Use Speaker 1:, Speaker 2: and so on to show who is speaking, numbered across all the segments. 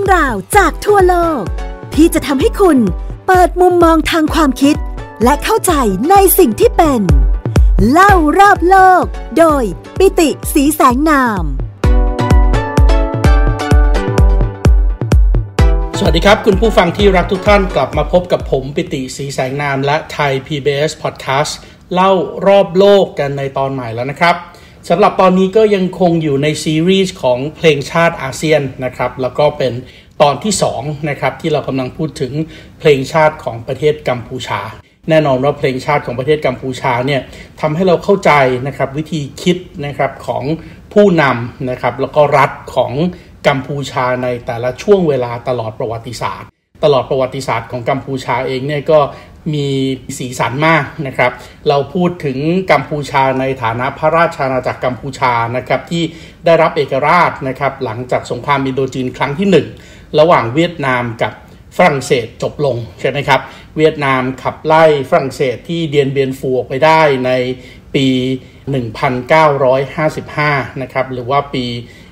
Speaker 1: รื่องราวจากทั่วโลกที่จะทำให้คุณเปิดมุมมองทางความคิดและเข้าใจในสิ่งที่เป็นเล่ารอบโลกโดยปิติ ศรีแสงนาม
Speaker 2: สวัสดีครับคุณผู้ฟังที่รักทุกท่านกลับมาพบกับผมปิติ ศรีแสงนามและไทย PBS Podcast เล่ารอบโลกกันในตอนใหม่แล้วนะครับสำหรับตอนนี้ก็ยังคงอยู่ในซีรีส์ของเพลงชาติอาเซียนนะครับแล้วก็เป็นตอนที่2นะครับที่เรากำลังพูดถึงเพลงชาติของประเทศกัมพูชาแน่นอนว่าเพลงชาติของประเทศกัมพูชาเนี่ยทำให้เราเข้าใจนะครับวิธีคิดนะครับของผู้นำนะครับแล้วก็รัฐของกัมพูชาในแต่ละช่วงเวลาตลอดประวัติศาสตร์ของกัมพูชาเองเนี่ยก็มีสีสันมากนะครับเราพูดถึงกัมพูชาในฐานะพระราชอาณาจักรกัมพูชานะครับที่ได้รับเอกราชนะครับหลังจากสงครามอินโดจีนครั้งที่1ระหว่างเวียดนามกับฝรั่งเศสจบลงใช่ไหมครับเวียดนามขับไล่ฝรั่งเศสที่เดียนเบียนฟูออกไปได้ในปี 1955 นะครับหรือว่าปี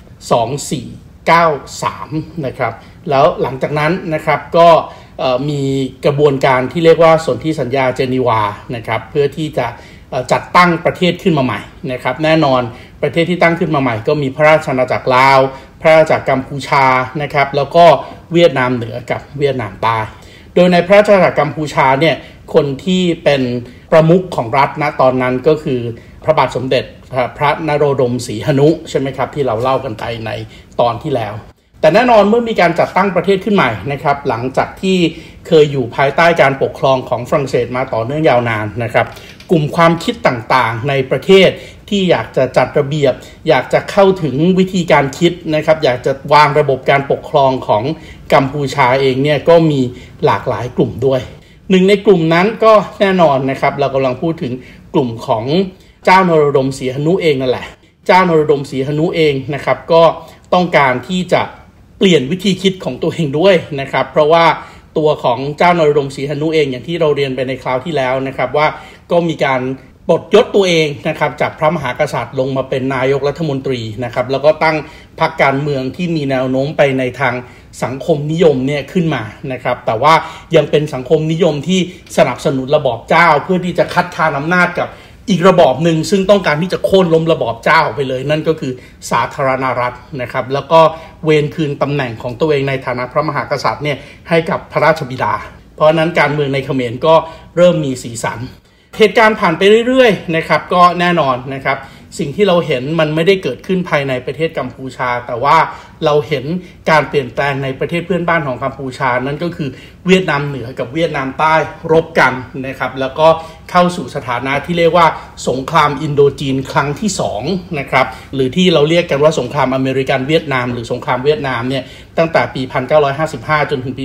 Speaker 2: 2493 นะครับแล้วหลังจากนั้นนะครับก็มีกระบวนการที่เรียกว่าสนธิสัญญาเจนีวานะครับเพื่อที่จะจัดตั้งประเทศขึ้นมาใหม่นะครับแน่นอนประเทศที่ตั้งขึ้นมาใหม่ก็มีพระราชอาณาจักรลาวพระราชอาณาจักรกัมพูชานะครับแล้วก็เวียดนามเหนือกับเวียดนามใต้โดยในพระราชอาณาจักรกัมพูชาเนี่ยคนที่เป็นประมุขของรัฐณตอนนั้นก็คือพระบาทสมเด็จพระนโรดมศรีหนุใช่ไหมครับที่เราเล่ากันไปในตอนที่แล้วแต่แน่นอนเมื่อมีการจัดตั้งประเทศขึ้นใหม่นะครับหลังจากที่เคยอยู่ภายใต้การปกครองของฝรั่งเศสมาต่อเนื่องยาวนานนะครับกลุ่มความคิดต่างๆในประเทศที่อยากจะจัดระเบียบอยากจะเข้าถึงวิธีการคิดนะครับอยากจะวางระบบการปกครองของกัมพูชาเองเนี่ยก็มีหลากหลายกลุ่มด้วยหนึ่งในกลุ่มนั้นก็แน่นอนนะครับเรากำลังพูดถึงกลุ่มของเจ้านโรดมศรีหนุเองนั่นแหละเจ้านโรดมศรีหนุเองนะครับก็ต้องการที่จะเปลี่ยนวิธีคิดของตัวเองด้วยนะครับเพราะว่าตัวของเจ้านโรดมศรีหนุเองอย่างที่เราเรียนไปในคราวที่แล้วนะครับว่าก็มีการปลดยศตัวเองนะครับจากพระมหากษัตริย์ลงมาเป็นนายกรัฐมนตรีนะครับแล้วก็ตั้งพรรคการเมืองที่มีแนวโน้มไปในทางสังคมนิยมเนี่ยขึ้นมานะครับแต่ว่ายังเป็นสังคมนิยมที่สนับสนุนระบอบเจ้าเพื่อที่จะคัดค้านอำนาจกับอีกระบอบหนึ่งซึ่งต้องการที่จะโค่นล้มระบอบเจ้าไปเลยนั่นก็คือสาธารณรัฐนะครับแล้วก็เวรคืนตำแหน่งของตัวเองในฐานะพระมหากษัตริย์เนี่ยให้กับพระราชบิดาเพราะนั้นการเมืองในเขมรก็เริ่มมีสีสันเหตุการณ์ผ่านไปเรื่อยๆนะครับก็แน่นอนนะครับสิ่งที่เราเห็นมันไม่ได้เกิดขึ้นภายในประเทศกัมพูชาแต่ว่าเราเห็นการเปลี่ยนแปลงในประเทศเพื่อนบ้านของกัมพูชานั่นก็คือเวียดนามเหนือกับเวียดนามใต้รบกันนะครับแล้วก็เข้าสู่สถานะที่เรียกว่าสงครามอินโดจีนครั้งที่2นะครับหรือที่เราเรียกกันว่าสงครามอเมริกันเวียดนามหรือสงครามเวียดนามเนี่ยตั้งแต่ปี 1955 จนถึงปี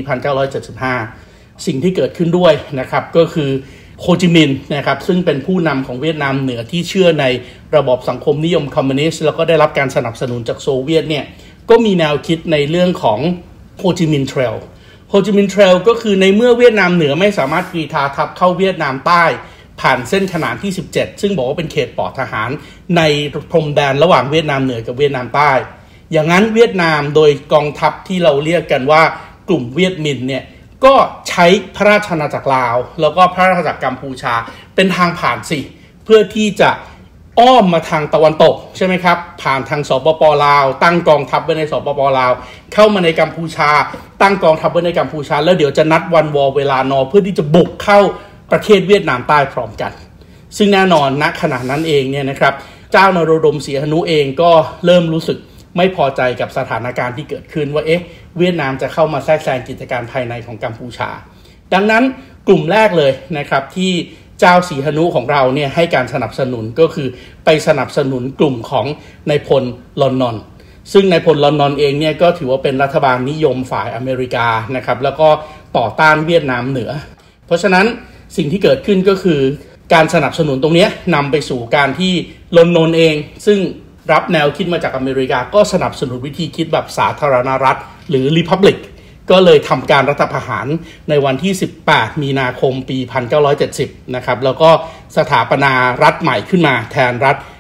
Speaker 2: 1975 สิ่งที่เกิดขึ้นด้วยนะครับก็คือโฮจิมินห์นะครับซึ่งเป็นผู้นำของเวียดนามเหนือที่เชื่อในระบอบสังคมนิยมคอมมิวนิสต์แล้วก็ได้รับการสนับสนุนจากโซเวียตเนี่ยก็มีแนวคิดในเรื่องของโฮจิมินห์เทรลก็คือในเมื่อเวียดนามเหนือไม่สามารถกรีธาทัพเข้าเวียดนามใต้ผ่านเส้นขนานที่17ซึ่งบอกว่าเป็นเขตปลอดทหารในพรมแดนระหว่างเวียดนามเหนือกับเวียดนามใต้อย่างนั้นเวียดนามโดยกองทัพที่เราเรียกกันว่ากลุ่มเวียดมินเนี่ยก็ใช้พระราชอาณาจักรลาวแล้วก็พระราชอาณาจักรกัมพูชาเป็นทางผ่านสิเพื่อที่จะอ้อมมาทางตะวันตกใช่ไหมครับผ่านทางสปป.ลาวตั้งกองทัพไว้ในสปป.ลาวเข้ามาในกัมพูชาตั้งกองทัพไว้ในกัมพูชาแล้วเดี๋ยวจะนัดวันวอเวลานอเพื่อที่จะบุกเข้าประเทศเวียดนามใต้พร้อมกันซึ่งแน่นอนณขณะนั้นเองเนี่ยนะครับเจ้านโรดมศรีหนุเองก็เริ่มรู้สึกไม่พอใจกับสถานการณ์ที่เกิดขึ้นว่าเวียดนามจะเข้ามาแทรกแซงกิจการภายในของกัมพูชาดังนั้นกลุ่มแรกเลยนะครับที่เจ้าศรีหนุของเราเนี่ยให้การสนับสนุนก็คือไปสนับสนุนกลุ่มของนายพลลอนนอนซึ่งนายพลลอนนอนเองเนี่ยก็ถือว่าเป็นรัฐบาลนิยมฝ่ายอเมริกานะครับแล้วก็ต่อต้านเวียดนามเหนือเพราะฉะนั้นสิ่งที่เกิดขึ้นก็คือการสนับสนุนตรงนี้นำไปสู่การที่ลอนนอนเองซึ่งรับแนวคิดมาจากอเมริกาก็สนับสนุนวิธีคิดแบบสาธารณรัฐหรือ Republic ก็เลยทำการรัฐประหารในวันที่18มีนาคมปี 1970นะครับแล้วก็สถาปนารัฐใหม่ขึ้นมาแทนรัฐ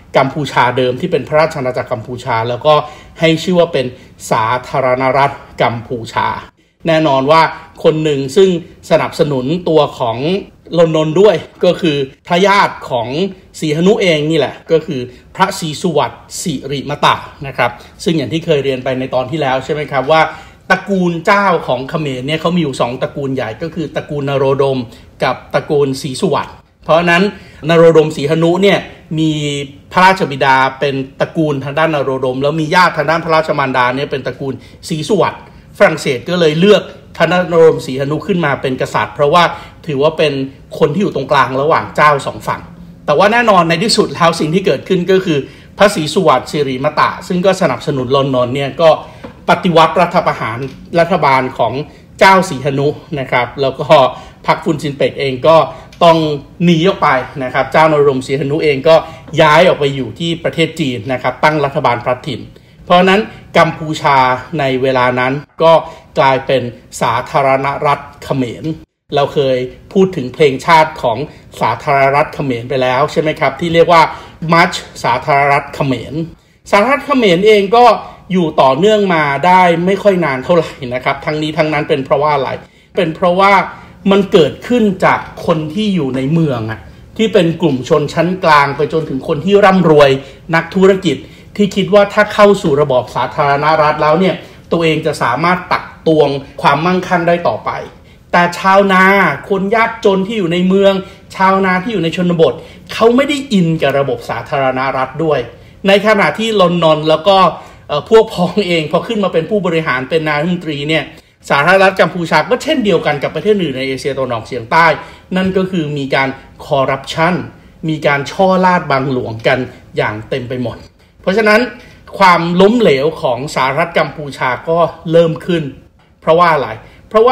Speaker 2: กัมพูชาเดิมที่เป็นพระราชอาณาจักรกัมพูชาแล้วก็ให้ชื่อว่าเป็นสาธารณรัฐกัมพูชาแน่นอนว่าคนหนึ่งซึ่งสนับสนุนตัวของลอนนนด้วยก็คือพระญาติของศรีหนุเองนี่แหละก็คือพระศรีสุวัตสิริมตะนะครับซึ่งอย่างที่เคยเรียนไปในตอนที่แล้วใช่ไหมครับว่าตระกูลเจ้าของเขมรเนี่ยเขามีอยู่2ตระกูลใหญ่ก็คือตระกูลนโรดมกับตระกูลศรีสุวัตเพราะนั้นนโรดมศรีหนุเนี่ยมีพระราชบิดาเป็นตระกูลทางด้านนโรดมแล้วมีญาติทางด้านพระราชมารดาเนี่ยเป็นตระกูลศรีสุวัตฝรั่งเศสก็เลยเลือกพระนโรดมศรีหนุขึ้นมาเป็นกษัตริย์เพราะว่าถือว่าเป็นคนที่อยู่ตรงกลางระหว่างเจ้า2ฝั่งแต่ว่าแน่นอนในที่สุดแล้วสิ่งที่เกิดขึ้นก็คือพระศรีสุวัตสิริมตะซึ่งก็สนับสนุนลอนนนเนี่ยก็ปฏิวัติรัฐประหารรัฐบาลของเจ้าศรีหนุนะครับแล้วก็พรรคฟุนซินเป็กเองก็ต้องหนีออกไปนะครับเจ้านโรดมศรีหนุเองก็ย้ายออกไปอยู่ที่ประเทศจีนนะครับตั้งรัฐบาลพลัดถิ่นเพราะนั้นกัมพูชาในเวลานั้นก็กลายเป็นสาธารณรัฐเขมรเราเคยพูดถึงเพลงชาติของสาธารณรัฐเขมรไปแล้วใช่ไหมครับที่เรียกว่ามาร์ชสาธารณรัฐเขมรสาธารณรัฐเขมรเองก็อยู่ต่อเนื่องมาได้ไม่ค่อยนานเท่าไหร่นะครับทั้งนี้ทั้งนั้นเป็นเพราะว่าอะไรเป็นเพราะว่ามันเกิดขึ้นจากคนที่อยู่ในเมืองที่เป็นกลุ่มชนชั้นกลางไปจนถึงคนที่ร่ำรวยนักธุรกิจที่คิดว่าถ้าเข้าสู่ระบอบสาธารณรัฐแล้วเนี่ยตัวเองจะสามารถตักตวงความมั่งคั่งได้ต่อไปแต่ชาวนาคนยากจนที่อยู่ในเมืองชาวนาที่อยู่ในชนบทเขาไม่ได้อินกับระบบสาธารณรัฐด้วยในขณะที่ลอนนอนแล้วก็พวกพ้องเองพอขึ้นมาเป็นผู้บริหารเป็นนายกรัฐมนตรีเนี่ยสาธารณรัฐกัมพูชาก็เช่นเดียวกันกับประเทศอื่นในเอเชียตะวันออกเฉียงใต้นั่นก็คือมีการคอร์รัปชันมีการช่อราชบังหลวงกันอย่างเต็มไปหมดเพราะฉะนั้นความล้มเหลวของสหรัฐกัมพูชาก็เริ่มขึ้นเพราะว่าอะไรเพราะว่า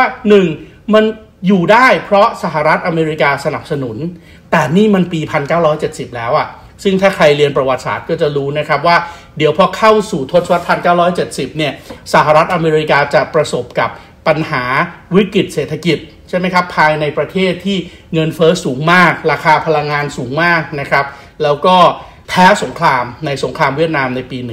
Speaker 2: 1มันอยู่ได้เพราะสหรัฐอเมริกาสนับสนุนแต่นี่มันปี1970แล้วซึ่งถ้าใครเรียนประวัติศาสตร์ก็จะรู้นะครับว่าเดี๋ยวพอเข้าสู่ทศวรรษ1970เนี่ยสหรัฐอเมริกาจะประสบกับปัญหาวิกฤตเศรษฐกิจใช่ไหมครับภายในประเทศที่เงินเฟ้อสูงมากราคาพลังงานสูงมากนะครับแล้วก็แพ้สงครามในสงครามเวียดนามในปี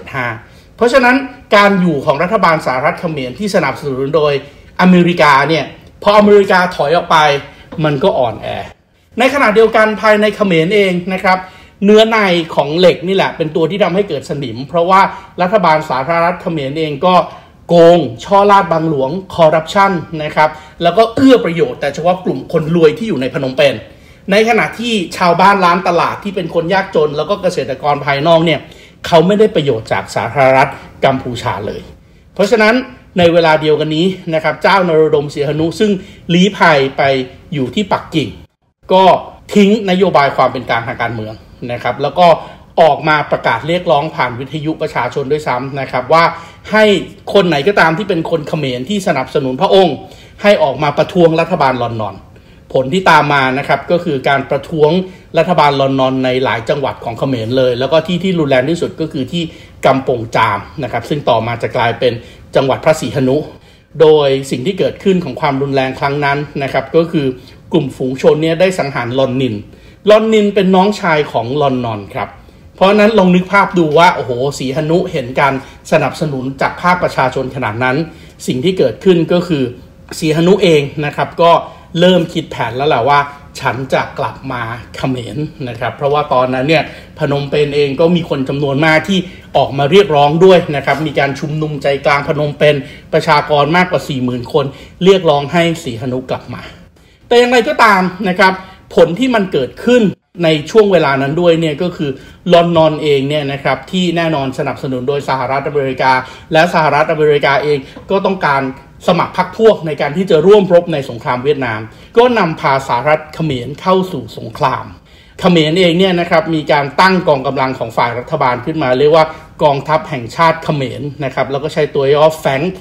Speaker 2: 1975เพราะฉะนั้นการอยู่ของรัฐบาลสหรัฐเขมรที่สนับสนุนโดยอเมริกาเนี่ยพออเมริกาถอยออกไปมันก็อ่อนแอในขณะเดียวกันภายในเขมรเองนะครับเนื้อในของเหล็กนี่แหละเป็นตัวที่ทำให้เกิดสนิมเพราะว่ารัฐบาลสาธารณรัฐเขมรเองก็โกงช่อราชบังหลวงคอร์รัปชันนะครับแล้วก็เอื้อประโยชน์แต่เฉพาะกลุ่มคนรวยที่อยู่ในพนมเปญในขณะที่ชาวบ้านร้านตลาดที่เป็นคนยากจนแล้วก็เกษตรกรภายนอกเนี่ยเขาไม่ได้ประโยชน์จากสาธารณรัฐกัมพูชาเลยเพราะฉะนั้นในเวลาเดียวกันนี้นะครับเจ้านโรดมศรีหนุซึ่งลี้ภัยไปอยู่ที่ปักกิ่งก็ทิ้งนโยบายความเป็นกลางทางการเมืองนะครับแล้วก็ออกมาประกาศเรียกร้องผ่านวิทยุประชาชนด้วยซ้ำนะครับว่าให้คนไหนก็ตามที่เป็นคนเขมรที่สนับสนุนพระองค์ให้ออกมาประท้วงรัฐบาลลอนนอนผลที่ตามมานะครับก็คือการประท้วงรัฐบาลลอนนอนในหลายจังหวัดของเขมรเลยแล้วก็ที่รุนแรงที่สุดก็คือที่กัมปงจามนะครับซึ่งต่อมาจะกลายเป็นจังหวัดพระศรีหนุโดยสิ่งที่เกิดขึ้นของความรุนแรงครั้งนั้นนะครับก็คือกลุ่มฝูงชนเนี่ยได้สังหารลอนนินเป็นน้องชายของลอนนอนครับเพราะนั้นลองนึกภาพดูว่าโอ้โหศรีหนุเห็นการสนับสนุนจากภาคประชาชนขนาดนั้นสิ่งที่เกิดขึ้นก็คือศรีหนุเองนะครับก็เริ่มคิดแผนแล้วแหละว่าฉันจะกลับมาเขมรนะครับเพราะว่าตอนนั้นเนี่ยพนมเปญเองก็มีคนจำนวนมากที่ออกมาเรียกร้องด้วยนะครับมีการชุมนุมใจกลางพนมเปญประชากรมากกว่า 40,000 คนเรียกร้องให้ศรีหนุกลับมาแต่อย่างไรก็ตามนะครับผลที่มันเกิดขึ้นในช่วงเวลานั้นด้วยเนี่ยก็คือลอนนอนเองเนี่ยนะครับที่แน่นอนสนับสนุนโดยสหรัฐอเมริกาและสหรัฐอเมริกาเองก็ต้องการสมัครพรรคพวกในการที่จะร่วมรบในสงครามเวียดนามก็นำพาสหรัฐเขมรเข้าสู่สงครามเขมรเองเนี่ยนะครับมีการตั้งกองกำลังของฝ่ายรัฐบาลขึ้นมาเรียกว่ากองทัพแห่งชาติเขมรนะครับแล้วก็ใช้ตัวย่อ FANK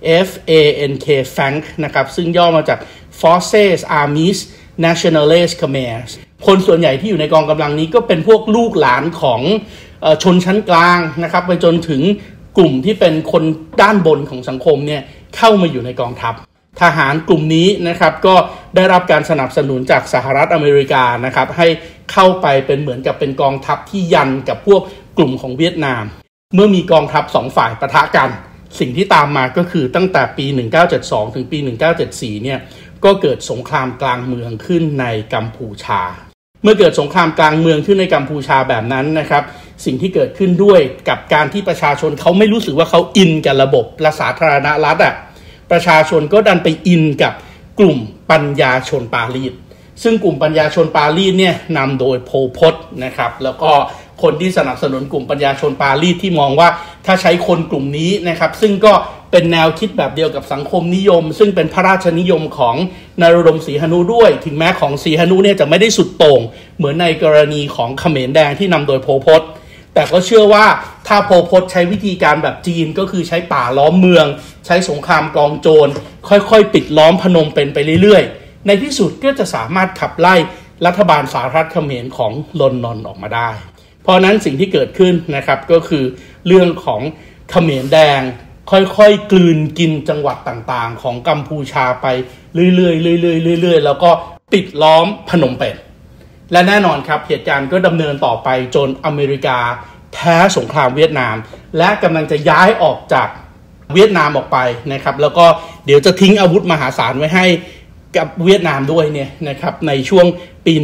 Speaker 2: FANK FANK นะครับซึ่งย่อมาจาก Forces Armies Nationalist Khmer คนส่วนใหญ่ที่อยู่ในกองกำลังนี้ก็เป็นพวกลูกหลานของชนชั้นกลางนะครับไปจนถึงกลุ่มที่เป็นคนด้านบนของสังคมเนี่ยเข้ามาอยู่ในกองทัพทหารกลุ่มนี้นะครับก็ได้รับการสนับสนุนจากสหรัฐอเมริกานะครับให้เข้าไปเป็นเหมือนกับเป็นกองทัพที่ยันกับพวกกลุ่มของเวียดนามเมื่อมีกองทัพ2ฝ่ายปะทะกันสิ่งที่ตามมาก็คือตั้งแต่ปี1972ถึงปี1974เนี่ยก็เกิดสงครามกลางเมืองขึ้นในกัมพูชาเมื่อเกิดสงครามกลางเมืองขึ้นในกัมพูชาแบบนั้นนะครับสิ่งที่เกิดขึ้นด้วยกับการที่ประชาชนเขาไม่รู้สึกว่าเขาอินกับระบบสาธารณรัฐประชาชนก็ดันไปอินกับกลุ่มปัญญาชนปารีสซึ่งกลุ่มปัญญาชนปารีสเนี่ยนำโดยโพล พตนะครับแล้วก็คนที่สนับสนุนกลุ่มปัญญาชนปารีสที่มองว่าถ้าใช้คนกลุ่มนี้นะครับซึ่งก็เป็นแนวคิดแบบเดียวกับสังคมนิยมซึ่งเป็นพระราชนิยมของนรดมศรีหนุด้วยถึงแม้ของศรีหนุเนี่ยจะไม่ได้สุดโต่งเหมือนในกรณีของเขมรแดงที่นำโดยโพล พตแต่ก็เชื่อว่าถ้าโพล พตใช้วิธีการแบบจีนก็คือใช้ป่าล้อมเมืองใช้สงครามกองโจรค่อยๆปิดล้อมพนมเปญไปเรื่อยๆในที่สุดก็จะสามารถขับไล่รัฐบาลสหรัฐเขมรของลอนนอนออกมาได้เพราะนั้นสิ่งที่เกิดขึ้นนะครับก็คือเรื่องของเขมรแดงค่อยๆกลืนกินจังหวัดต่างๆของกัมพูชาไปเรื่อยๆเรื่อยๆแล้วก็ปิดล้อมพนมเปญและแน่นอนครับเหตุการณ์ก็ดำเนินต่อไปจนอเมริกาแพ้สงครามเวียดนามและกำลังจะย้ายออกจากเวียดนามออกไปนะครับแล้วก็เดี๋ยวจะทิ้งอาวุธมหาศาลไว้ให้กับเวียดนามด้วยเนี่ยนะครับในช่วงปี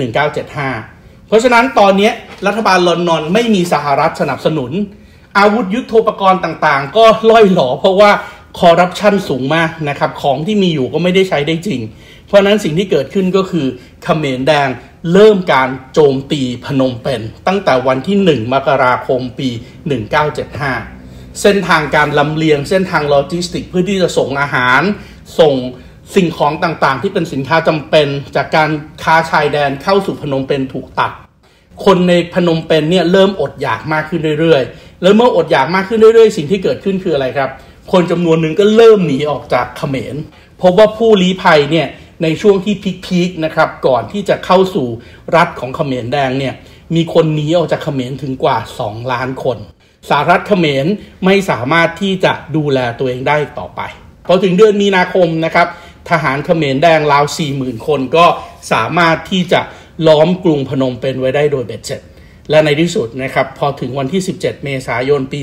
Speaker 2: 1975เพราะฉะนั้นตอนนี้รัฐบาลลอนดอนไม่มีสหรัฐสนับสนุนอาวุธยุทโธปกรณ์ต่างๆก็ล่อยหลอเพราะว่าคอร์รัปชันสูงมากนะครับของที่มีอยู่ก็ไม่ได้ใช้ได้จริงเพราะนั้นสิ่งที่เกิดขึ้นก็คือเขมรแดงเริ่มการโจมตีพนมเปญตั้งแต่วันที่1 มกราคมปี1975เส้นทางการลำเลียงเส้นทางโลจิสติกเพื่อที่จะส่งอาหารส่งสิ่งของต่างๆที่เป็นสินค้าจำเป็นจากการค้าชายแดนเข้าสู่พนมเปญถูกตัดคนในพนมเปญเนี่ยเริ่มอดอยากมากขึ้นเรื่อยๆแล้วเมื่ออดอยากมากขึ้นเรื่อยๆสิ่งที่เกิดขึ้นคืออะไรครับคนจำนวนหนึ่งก็เริ่มหนีออกจากเขมรพบว่าผู้ลี้ภัยเนี่ยในช่วงที่พีคๆนะครับก่อนที่จะเข้าสู่รัฐของเขมรแดงเนี่ยมีคนหนีออกจากเขมรถึงกว่า2 ล้านคนสหรัฐเขมรไม่สามารถที่จะดูแลตัวเองได้ต่อไปพอถึงเดือนมีนาคมนะครับทหารเขมรแดงราว 40,000 คนก็สามารถที่จะล้อมกรุงพนมเปญไว้ได้โดยเบ็ดเสร็จและในที่สุดนะครับพอถึงวันที่17 เมษายนปี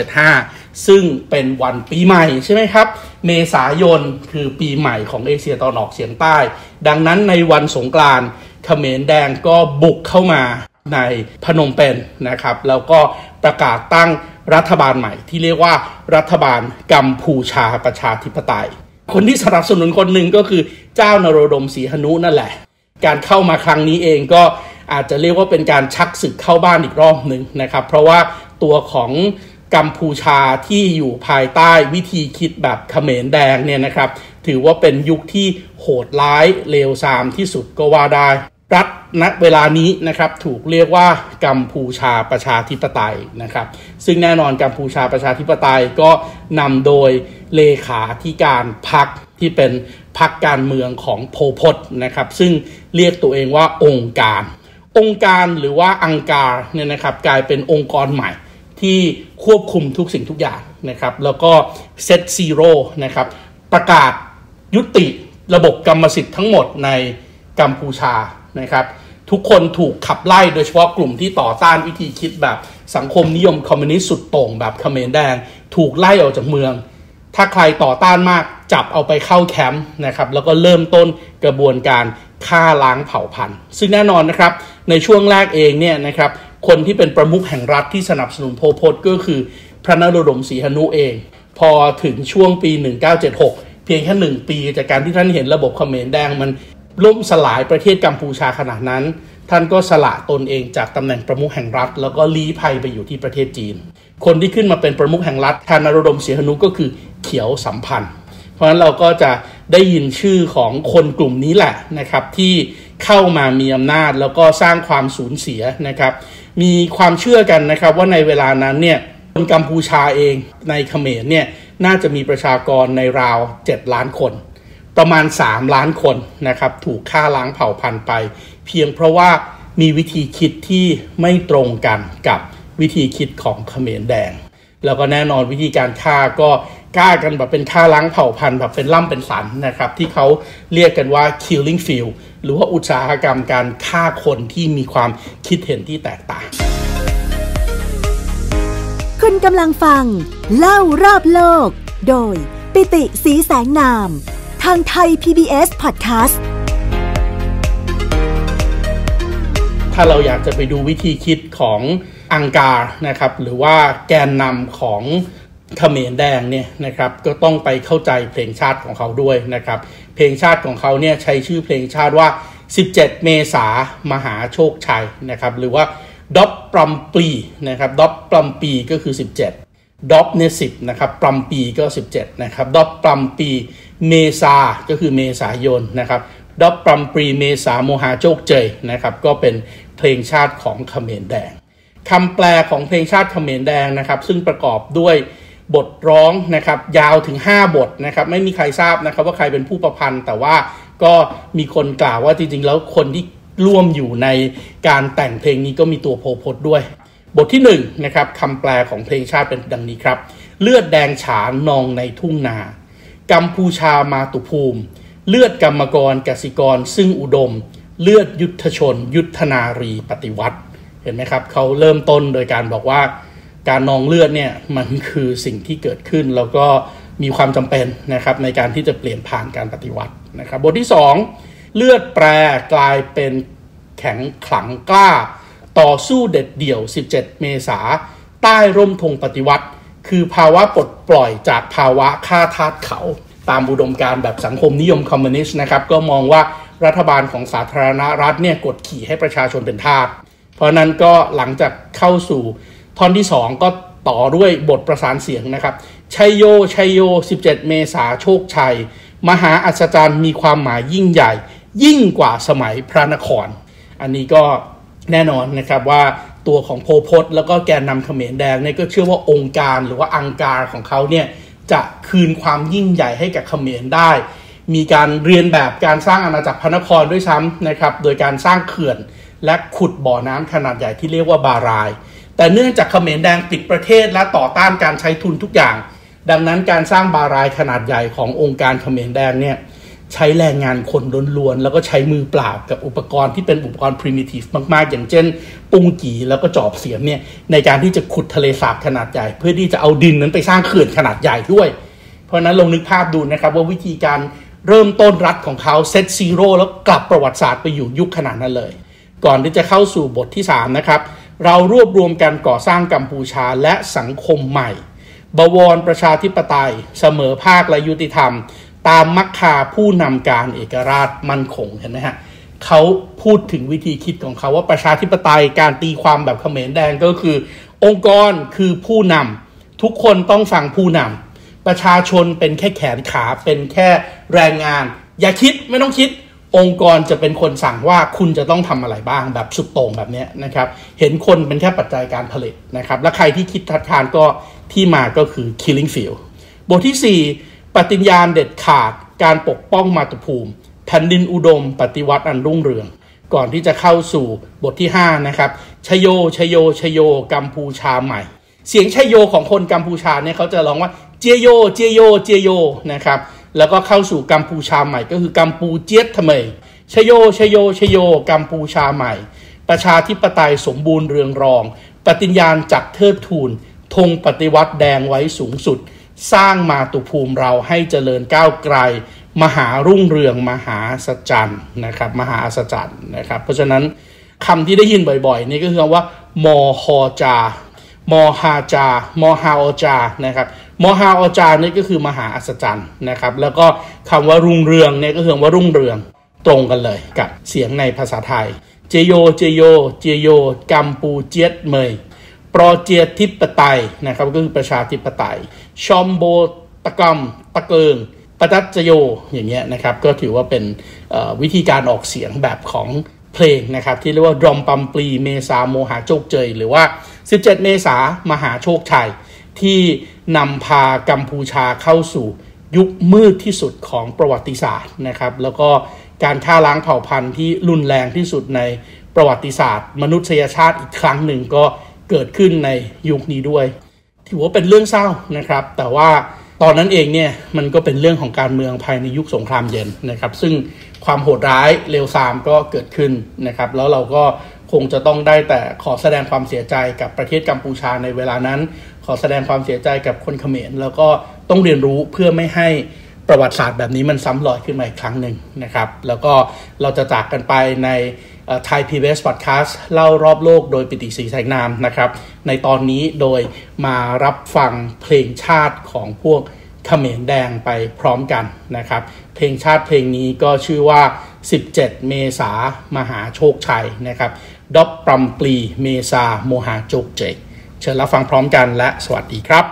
Speaker 2: 1975ซึ่งเป็นวันปีใหม่ใช่ไหมครับเมษายนคือปีใหม่ของเอเชียตะวันออกเฉียงใต้ดังนั้นในวันสงกรานต์เขมรแดงก็บุกเข้ามาในพนมเปญนะครับแล้วก็ประกาศตั้งรัฐบาลใหม่ที่เรียกว่ารัฐบาลกัมพูชาประชาธิปไตยคนที่สนับสนุนคนหนึ่งก็คือเจ้านโรดมศรีหนุนั่นแหละการเข้ามาครั้งนี้เองก็อาจจะเรียกว่าเป็นการชักศึกเข้าบ้านอีกรอบหนึ่งนะครับเพราะว่าตัวของกัมพูชาที่อยู่ภายใต้วิธีคิดแบบเขมรแดงเนี่ยนะครับถือว่าเป็นยุคที่โหดร้ายเลวทรามที่สุดก็ว่าได้รัฐณเวลานี้นะครับถูกเรียกว่ากัมพูชาประชาธิปไตยนะครับซึ่งแน่นอนกัมพูชาประชาธิปไตยก็นำโดยเลขาธิการพรรคที่เป็นพรรคการเมืองของโพล พตนะครับซึ่งเรียกตัวเองว่าองค์การหรือว่าอังการเนี่ยนะครับกลายเป็นองค์กรใหม่ที่ควบคุมทุกสิ่งทุกอย่างนะครับแล้วก็เซตซีโร่นะครับประกาศยุติระบบกรรมสิทธิ์ทั้งหมดในกัมพูชานะครับทุกคนถูกขับไล่โดยเฉพาะกลุ่มที่ต่อต้านวิธีคิดแบบสังคมนิยมคอมมิวนิสต์สุดโต่งแบบเขมรแดงถูกไล่ออกจากเมืองถ้าใครต่อต้านมากจับเอาไปเข้าแคมป์นะครับแล้วก็เริ่มต้นกระบวนการฆ่าล้างเผ่าพันธุ์ซึ่งแน่นอนนะครับในช่วงแรกเองเนี่ยนะครับคนที่เป็นประมุขแห่งรัฐที่สนับสนุนโพล พตก็คือพระนโรดมศรีหนุเองพอถึงช่วงปี1976เพียงแค่1 ปีจากการที่ท่านเห็นระบบเขมรแดงมันล่มสลายประเทศกัมพูชาขนาดนั้นท่านก็สละตนเองจากตำแหน่งประมุขแห่งรัฐแล้วก็ลี้ภัยไปอยู่ที่ประเทศจีนคนที่ขึ้นมาเป็นประมุขแห่งรัฐแทนนโรดมศรีหนุก็คือเขียวสัมพันธ์เพราะฉะนั้นเราก็จะได้ยินชื่อของคนกลุ่มนี้แหละนะครับที่เข้ามามีอำนาจแล้วก็สร้างความสูญเสียนะครับมีความเชื่อกันนะครับว่าในเวลานั้นเนี่ยคนกัมพูชาเองในเขมรเนี่ยน่าจะมีประชากรในราว7 ล้านคนประมาณ3 ล้านคนนะครับถูกฆ่าล้างเผ่าพันธุ์ไปเพียงเพราะว่ามีวิธีคิดที่ไม่ตรงกันกับวิธีคิดของเขมรแดงแล้วก็แน่นอนวิธีการฆ่าก็ฆ่ากันแบบเป็นฆ่าล้างเผ่าพันธุ์แบบเป็นล่ำเป็นสันนะครับที่เขาเรียกกันว่า killing field หรือว่าอุตสาหกรรมการฆ่าคนที่มีความคิดเห็นที่แตกต่าง
Speaker 1: คุณกำลังฟังเล่ารอบโลกโดยปิติศรีแสงนามทางไทย PBS Podcast
Speaker 2: ถ้าเราอยากจะไปดูวิธีคิดของอังการนะครับหรือว่าแกนนำของเขมรแดงเนี่ยนะครับก็ต้องไปเข้าใจเพลงชาติของเขาด้วยนะครับเพลงชาติของเขาเนี่ยใช้ชื่อเพลงชาติว่า17เมษามหาโชคชัยนะครับหรือว่าดอปปรัมปีนะครับดอปปรัมปีก็คือ17ดอปเนี่ย10นะครับปรัมปีก็17นะครับดอปปรัมปีเมษาก็คือเมษายนนะครับดอปปรัมปีเมษาโมหาโชคเจยนะครับก็เป็นเพลงชาติของเขมรแดงคำแปลของเพลงชาติเขมรแดงนะครับซึ่งประกอบด้วยบทร้องนะครับยาวถึง5บทนะครับไม่มีใครทราบนะครับว่าใครเป็นผู้ประพันธ์แต่ว่าก็มีคนกล่าวว่าจริงๆแล้วคนที่ร่วมอยู่ในการแต่งเพลงนี้ก็มีตัวโพพจน์ด้วยบทที่1นะครับคำแปลของเพลงชาติเป็นดังนี้ครับเลือดแดงฉานนองในทุ่งนากัมพูชามาตุภูมิเลือดกรรมกรกสิกรซึ่งอุดมเลือดยุทธชนยุทธนารีปฏิวัติเห็นไหมครับเขาเริ่มต้นโดยการบอกว่าการนองเลือดเนี่ยมันคือสิ่งที่เกิดขึ้นแล้วก็มีความจำเป็นนะครับในการที่จะเปลี่ยนผ่านการปฏิวัตินะครับบทที่2เลือดแปรกลายเป็นแข็งขลังกล้าต่อสู้เด็ดเดี่ยว17เมษาใต้ร่มธงปฏิวัติคือภาวะปลดปล่อยจากภาวะฆ่าทาสเขาตามอุดมการณ์แบบสังคมนิยมคอมมิวนิสต์นะครับก็มองว่ารัฐบาลของสาธารณรัฐเนี่ยกดขี่ให้ประชาชนเป็นทาสเพราะนั้นก็หลังจากเข้าสู่ท่อนที่2ก็ต่อด้วยบทประสานเสียงนะครับชัยโยชัยโย17เมษาโชคชัยมหาอัศจรรย์มีความหมายยิ่งใหญ่ยิ่งกว่าสมัยพระนครอันนี้ก็แน่นอนนะครับว่าตัวของโพพจน์แล้วก็แกนนำเขมรแดงเนี่ยก็เชื่อว่าองค์การหรือว่าอังการของเขาเนี่ยจะคืนความยิ่งใหญ่ให้กับเขมรได้มีการเรียนแบบการสร้างอาณาจักรพระนครด้วยซ้ำนะครับโดยการสร้างเขื่อนและขุดบ่อน้ำขนาดใหญ่ที่เรียกว่าบารายแต่เนื่องจากเขมรแดงปิดประเทศและต่อต้านการใช้ทุนทุกอย่างดังนั้นการสร้างบารายขนาดใหญ่ขององค์การเขมรแดงเนี่ยใช้แรงงานคนล้วนๆแล้วก็ใช้มือเปล่ากับอุปกรณ์ที่เป็นอุปกรณ์ primitive มากๆอย่างเช่นปุงกีแล้วก็จอบเสียมเนี่ยในการที่จะขุดทะเลสาบขนาดใหญ่เพื่อที่จะเอาดินนั้นไปสร้างเขื่อนขนาดใหญ่ด้วยเพราะนั้นลองนึกภาพดูนะครับว่าวิธีการเริ่มต้นรัฐของเขาเซตซีโร่แล้วกลับประวัติศาสตร์ไปอยู่ยุคขนาดนั้นเลยก่อนที่จะเข้าสู่บทที่3นะครับเรารวบรวมกันก่อสร้างกัมพูชาและสังคมใหม่บวรประชาธิปไตยเสมอภาคและยุติธรรมตามมรรคาผู้นำการเอกราชมั่นคงเห็นไหมฮะเขาพูดถึงวิธีคิดของเขาว่าประชาธิปไตยการตีความแบบเขมรแดงก็คือองค์กรคือผู้นำทุกคนต้องฟังผู้นำประชาชนเป็นแค่แขนขาเป็นแค่แรงงานอย่าคิดไม่ต้องคิดองค์กรจะเป็นคนสั่งว่าคุณจะต้องทำอะไรบ้างแบบสุดโต่งแบบนี้นะครับเห็นคนเป็นแค่ปัจจัยการผลิตนะครับและใครที่คิดทัดทานก็ที่มาก็คือ killing field บทที่4ปฏิญญาณเด็ดขาดการปกป้องมาตุภูมิแผ่นดินอุดมปฏิวัติอันรุ่งเรืองก่อนที่จะเข้าสู่บทที่5นะครับชโยชโยชโยกัมพูชาใหม่เสียงชโยของคนกัมพูชาเนี่ยเขาจะร้องว่าเจโยเจโยเจโยนะครับแล้วก็เข้าสู่กัมพูชาใหม่ก็คือกัมพูเจียดทำไมชโยชโยชโยกัมพูชาใหม่ประชาธิปไตยสมบูรณ์เรืองรองปฏิญญาณจักเทิดทูนธงปฏิวัติแดงไว้สูงสุดสร้างมาตุภูมิเราให้เจริญก้าวไกลมหารุ่งเรืองมหาอัศจรรย์นะครับมหาอัศจรรย์นะครับเพราะฉะนั้นคำที่ได้ยินบ่อยๆนี่ก็คือว่ามอฮอจามอฮาจามอฮาอจานะครับมอฮาอจานี่ก็คือมหาอัศจรรย์นะครับแล้วก็คำว่ารุ่งเรืองเนี่ยก็คือว่ารุ่งเรืองตรงกันเลยกับเสียงในภาษาไทยเจโยเจโยเจโยกัมพูเจียดเมยปรเจียธิปไตยนะครับก็คือประชาธิปไตยชอมโบตะกัมตะเกิงปตัจโยอย่างเงี้ยนะครับก็ถือว่าเป็นวิธีการออกเสียงแบบของเพลงนะครับที่เรียกว่าดรอมปัมปลีเมษาโมหาโชคเจยหรือว่า17เมษามหาโชคชัยที่นำพากัมพูชาเข้าสู่ยุคมืดที่สุดของประวัติศาสตร์นะครับแล้วก็การฆ่าล้างเผ่าพันธุ์ที่รุนแรงที่สุดในประวัติศาสตร์มนุษยชาติอีกครั้งหนึ่งก็เกิดขึ้นในยุคนี้ด้วยถือว่าเป็นเรื่องเศร้านะครับแต่ว่าตอนนั้นเองเนี่ยมันก็เป็นเรื่องของการเมืองภายในยุคสงครามเย็นนะครับซึ่งความโหดร้ายเลวทรามก็เกิดขึ้นนะครับแล้วเราก็คงจะต้องได้แต่ขอแสดงความเสียใจกับประเทศกัมพูชาในเวลานั้นขอแสดงความเสียใจกับคนเขมรแล้วก็ต้องเรียนรู้เพื่อไม่ให้ประวัติศาสตร์แบบนี้มันซ้ำรอยขึ้นมาอีกครั้งหนึ่งนะครับแล้วก็เราจะจากกันไปในThai PBS Podcast เล่ารอบโลกโดยปิติศรีแสงนามนะครับในตอนนี้โดยมารับฟังเพลงชาติของพวกเขมรแดงไปพร้อมกันนะครับเพลงชาติเพลงนี้ก็ชื่อว่า17เมษามหาโชคชัยนะครับดอบปรัมปลีเมษาโมหาโจกเจเชิญรับฟังพร้อมกันและสวัสดีครับ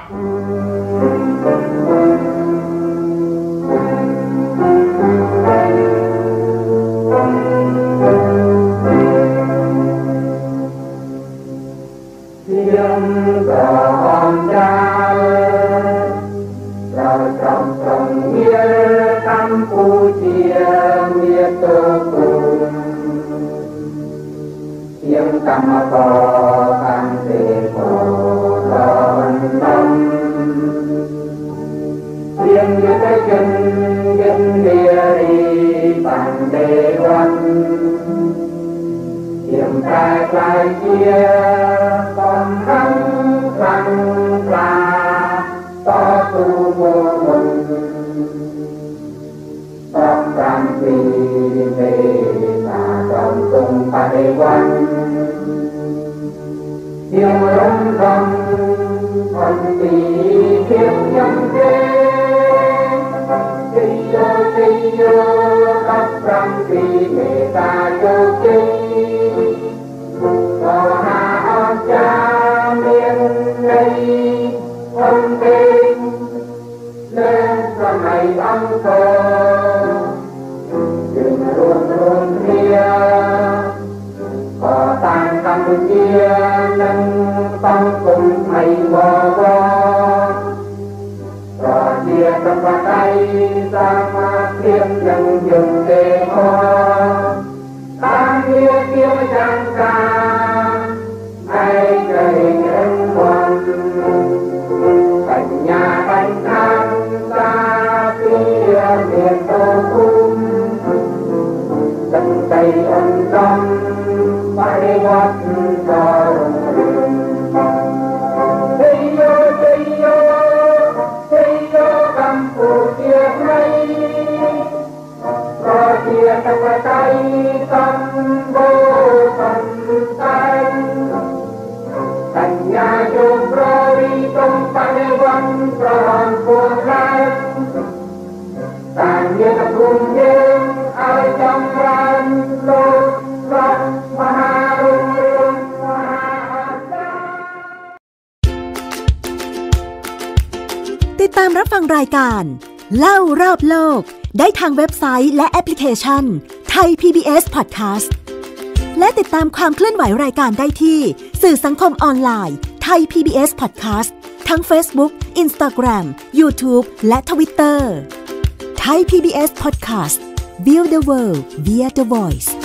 Speaker 1: ติดตามรับฟังรายการเล่ารอบโลกได้ทางเว็บไซต์และแอปพลิเคชัน Thai PBS Podcast และติดตามความเคลื่อนไหวรายการได้ที่สื่อสังคมออนไลน์ Thai PBS Podcast ทั้ง Facebook, Instagram, YouTube และ Twitter Thai PBS Podcast View the world via the voice